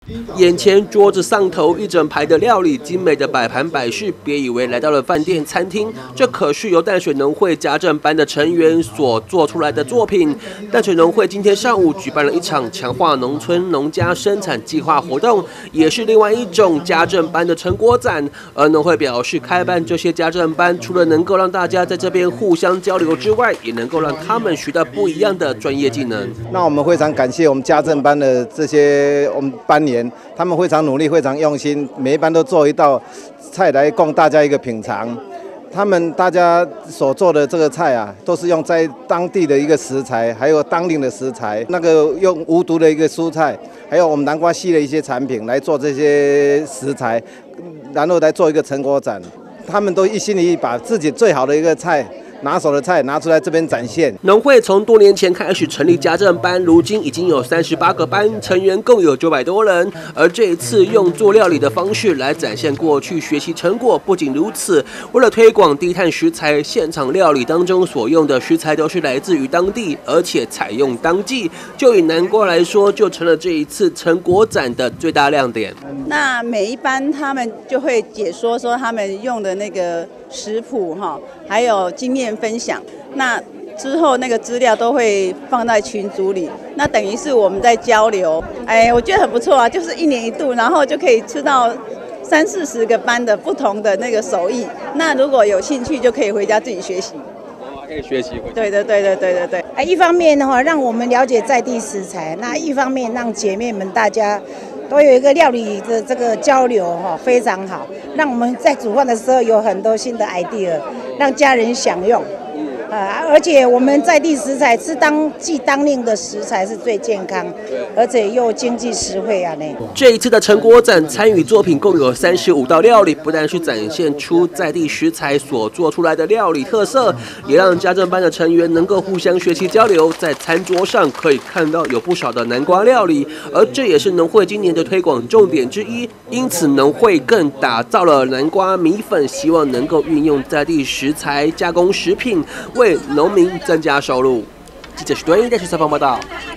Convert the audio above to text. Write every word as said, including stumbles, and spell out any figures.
眼前桌子上头一整排的料理，精美的摆盘摆饰，别以为来到了饭店餐厅，这可是由淡水农会家政班的成员所做出来的作品。淡水农会今天上午举办了一场强化农村农家生产计划活动，也是另外一种家政班的成果展。而农会表示，开办这些家政班，除了能够让大家在这边互相交流之外，也能够让他们学到不一样的专业技能。 那我们非常感谢我们家政班的这些我们班员。他们非常努力，非常用心，每一班都做一道菜来供大家一个品尝。他们大家所做的这个菜啊，都是用在当地的一个食材，还有当令的食材，那个用无毒的一个蔬菜，还有我们南瓜系的一些产品来做这些食材，然后来做一个成果展。他们都一心一意把自己最好的一个菜。拿手的菜拿出来这边展现。 农会从多年前开始成立家政班，如今已经有三十八个班，成员共有九百多人。而这一次用做料理的方式来展现过去学习成果。不仅如此，为了推广低碳食材，现场料理当中所用的食材都是来自于当地，而且采用当季。就以南瓜来说，就成了这一次成果展的最大亮点。 那每一班他们就会解说说他们用的那个食谱哈，还有经验分享。那之后那个资料都会放在群组里，那等于是我们在交流。哎，我觉得很不错啊，就是一年一度，然后就可以吃到三四十个班的不同的那个手艺。那如果有兴趣，就可以回家自己学习。 可以学习回去。 对对对对对对对。 哎，一方面的话，让我们了解在地食材；那一方面让姐妹们大家都有一个料理的这个交流哈，非常好。让我们在煮饭的时候有很多新的 idea， 让家人享用。呃，而且我们在地食材吃当季当令的食材是最健康，而且又经济实惠啊呢。 这一次的成果展参与作品共有三十五道料理，不但是展现出在地食材所做出来的料理特色，也让家政班的成员能够互相学习交流。在餐桌上可以看到有不少的南瓜料理，而这也是农会今年的推广重点之一。因此，农会更打造了南瓜米粉，希望能够运用在地食材加工食品，为农民增加收入。记者徐端一带去采访报道。